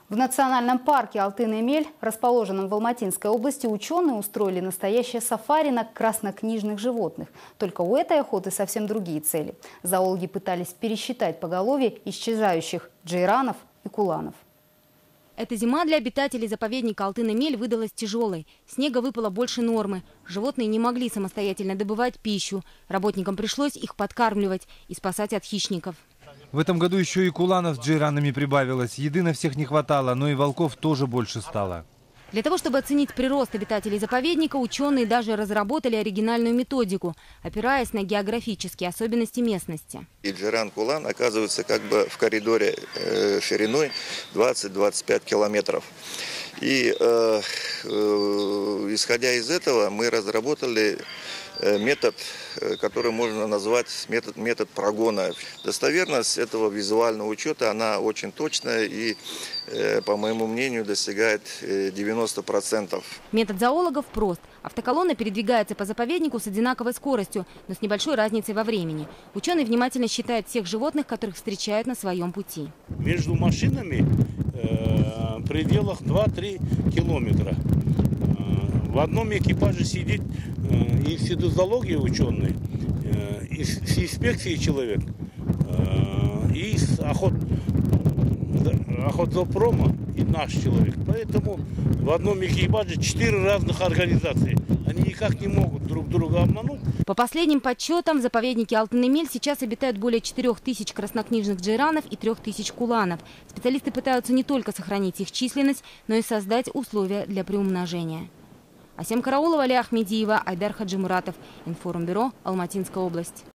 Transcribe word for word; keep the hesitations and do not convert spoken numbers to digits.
В национальном парке Алтын-Эмель, расположенном в Алматинской области, ученые устроили настоящее сафари на краснокнижных животных. Только у этой охоты совсем другие цели. Зоологи пытались пересчитать поголовье исчезающих джейранов и куланов. Эта зима для обитателей заповедника Алтын-Эмель выдалась тяжелой. Снега выпало больше нормы. Животные не могли самостоятельно добывать пищу. Работникам пришлось их подкармливать и спасать от хищников. В этом году еще и куланов с джейранами прибавилось. Еды на всех не хватало, но и волков тоже больше стало. Для того, чтобы оценить прирост обитателей заповедника, ученые даже разработали оригинальную методику, опираясь на географические особенности местности. И джейран-кулан оказывается как бы в коридоре э, шириной двадцать-двадцать пять километров. И э, э, исходя из этого мы разработали метод, который можно назвать метод, метод прогона. Достоверность этого визуального учета, она очень точная и, по моему мнению, достигает девяноста процентов. Метод зоологов прост. Автоколонна передвигается по заповеднику с одинаковой скоростью, но с небольшой разницей во времени. Ученые внимательно считают всех животных, которых встречают на своем пути. Между машинами э, в пределах два-три километра. В одном экипаже сидит э, и фитозоология ученый, э, и с инспекцией человек, э, и с охот, охотзоопрома и наш человек. Поэтому в одном экипаже четыре разных организации. Они никак не могут друг друга обмануть. По последним подсчетам, в заповеднике Алтын-Эмель сейчас обитают более четырёх тысяч краснокнижных джейранов и трёх тысяч куланов. Специалисты пытаются не только сохранить их численность, но и создать условия для приумножения. Асем Караулова, Али Ахмедиева, Айдар Хаджимуратов. Информбюро, Алматинская область.